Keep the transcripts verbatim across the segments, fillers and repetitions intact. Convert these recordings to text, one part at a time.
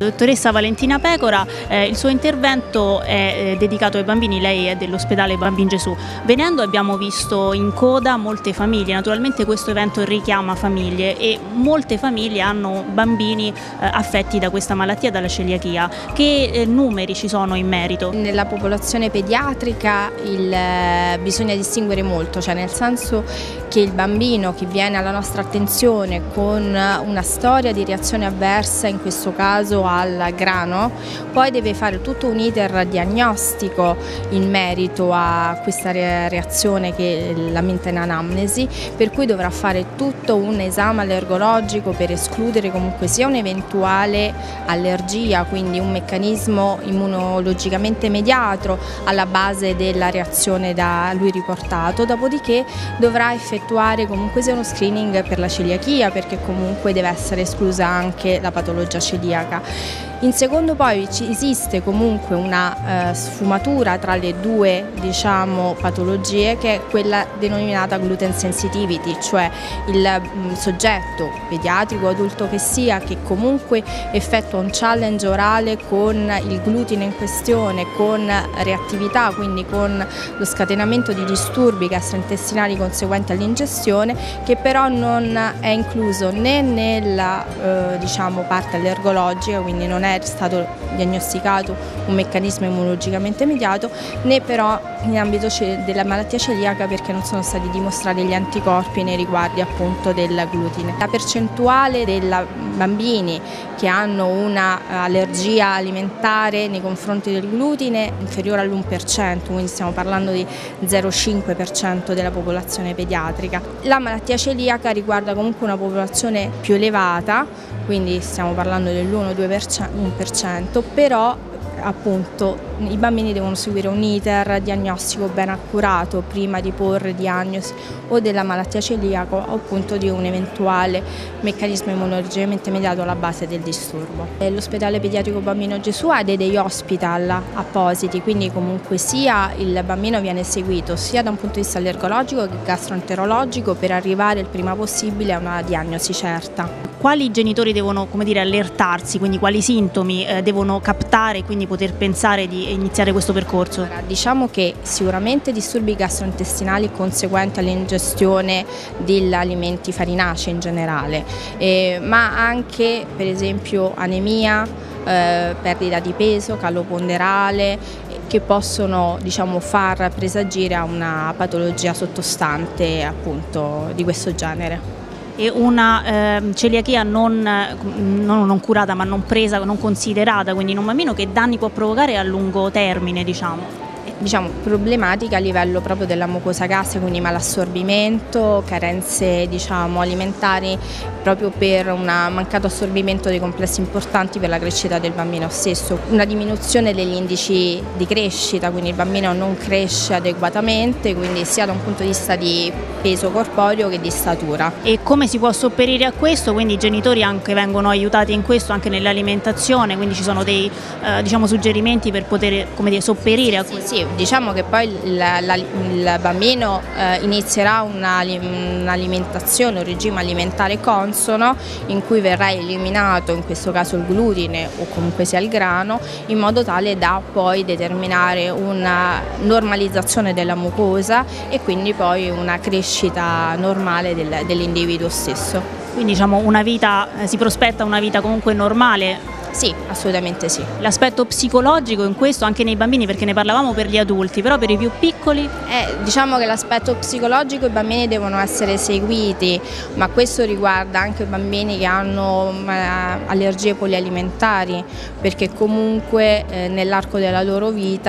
Dottoressa Valentina Pecora, eh, il suo intervento è eh, dedicato ai bambini, lei è dell'ospedale Bambin Gesù. Venendo abbiamo visto in coda molte famiglie, naturalmente questo evento richiama famiglie e molte famiglie hanno bambini eh, affetti da questa malattia, dalla celiachia. Che eh, numeri ci sono in merito? Nella popolazione pediatrica il, eh, bisogna distinguere molto, cioè nel senso che il bambino che viene alla nostra attenzione con una storia di reazione avversa, in questo caso al grano, poi deve fare tutto un iter diagnostico in merito a questa reazione che lamenta in anamnesi, per cui dovrà fare tutto un esame allergologico per escludere comunque sia un'eventuale allergia, quindi un meccanismo immunologicamente mediato alla base della reazione da lui riportato, dopodiché dovrà effettuare comunque sia uno screening per la celiachia, perché comunque deve essere esclusa anche la patologia celiaca. In secondo poi ci esiste comunque una eh, sfumatura tra le due, diciamo, patologie, che è quella denominata gluten sensitivity, cioè il mh, soggetto pediatrico o adulto che sia che comunque effettua un challenge orale con il glutine in questione, con reattività, quindi con lo scatenamento di disturbi gastrointestinali conseguenti all'ingestione, che però non è incluso né nella eh, diciamo, parte allergologica, quindi non è stato diagnosticato un meccanismo immunologicamente mediato, né però in ambito della malattia celiaca, perché non sono stati dimostrati gli anticorpi nei riguardi appunto del glutine. La percentuale dei bambini che hanno un'allergia alimentare nei confronti del glutine è inferiore all'uno per cento, quindi stiamo parlando di zero virgola cinque per cento della popolazione pediatrica. La malattia celiaca riguarda comunque una popolazione più elevata, quindi stiamo parlando dell'uno due per cento, però appunto i bambini devono seguire un iter diagnostico ben accurato prima di porre diagnosi o della malattia celiaca o appunto di un eventuale meccanismo immunologicamente mediato alla base del disturbo. L'ospedale pediatrico Bambino Gesù ha dei day hospital appositi, quindi comunque sia il bambino viene seguito sia da un punto di vista allergologico che gastroenterologico per arrivare il prima possibile a una diagnosi certa. Quali genitori devono, come dire, allertarsi, quindi quali sintomi eh, devono captare e quindi poter pensare di iniziare questo percorso? Allora, diciamo che sicuramente disturbi gastrointestinali conseguenti all'ingestione degli alimenti farinacei in generale, eh, ma anche per esempio anemia, eh, perdita di peso, calo ponderale, che possono, diciamo, far presagire a una patologia sottostante appunto di questo genere. E una eh, celiachia non, non, non curata, ma non presa, non considerata, quindi in un bambino, che danni può provocare a lungo termine, diciamo? Diciamo problematica a livello proprio della mucosa gastrica, quindi malassorbimento, carenze, diciamo, alimentari proprio per un mancato assorbimento dei complessi importanti per la crescita del bambino stesso, una diminuzione degli indici di crescita, quindi il bambino non cresce adeguatamente, quindi sia da un punto di vista di peso corporeo che di statura. E come si può sopperire a questo? Quindi i genitori anche vengono aiutati in questo, anche nell'alimentazione, quindi ci sono dei eh, diciamo, suggerimenti per poter, come dire, sopperire a questo? Sì, sì. Diciamo che poi il, la, il bambino eh, inizierà un'alimentazione, un regime alimentare consono in cui verrà eliminato in questo caso il glutine o comunque sia il grano, in modo tale da poi determinare una normalizzazione della mucosa e quindi poi una crescita normale del, dell'individuo stesso. Quindi diciamo una vita, eh, si prospetta una vita comunque normale? Sì, assolutamente sì. L'aspetto psicologico in questo anche nei bambini, perché ne parlavamo per gli adulti, però per i più piccoli? Eh, diciamo che l'aspetto psicologico i bambini devono essere seguiti, ma questo riguarda anche i bambini che hanno eh, allergie polialimentari, perché comunque eh, nell'arco della loro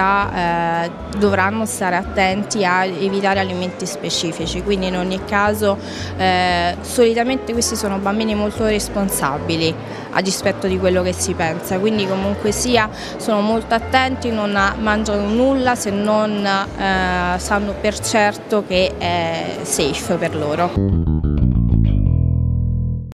vita eh, dovranno stare attenti a evitare alimenti specifici, quindi in ogni caso eh, solitamente questi sono bambini molto responsabili a dispetto di quello che si pensa, quindi comunque sia sono molto attenti, non mangiano nulla se non eh, sanno per certo che è safe per loro.